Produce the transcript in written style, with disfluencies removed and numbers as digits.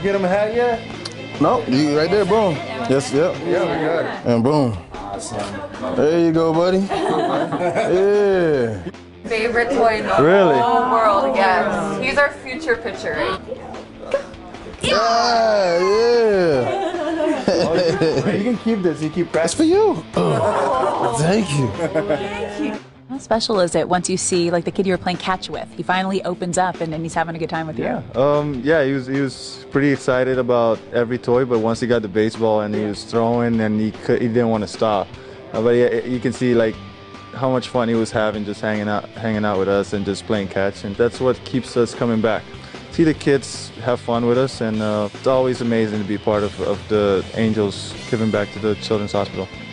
You get him a hat yet? Nope, you right there, boom. Yes, yep. Yeah, we got it. And boom. Awesome. There you go, buddy. Yeah. Favorite toy in the whole world, yes. He's our future pitcher. Yeah. You can keep this. You keep That's for practicing. you. Thank you. How special is it once you see like the kid you were playing catch with? He finally opens up and he's having a good time with you. Yeah, he was pretty excited about every toy, but once he got the baseball and he was throwing and he didn't want to stop. But yeah, you can see like how much fun he was having just hanging out with us and just playing catch, and that's what keeps us coming back. See the kids have fun with us, and it's always amazing to be part of the Angels giving back to the Children's Hospital.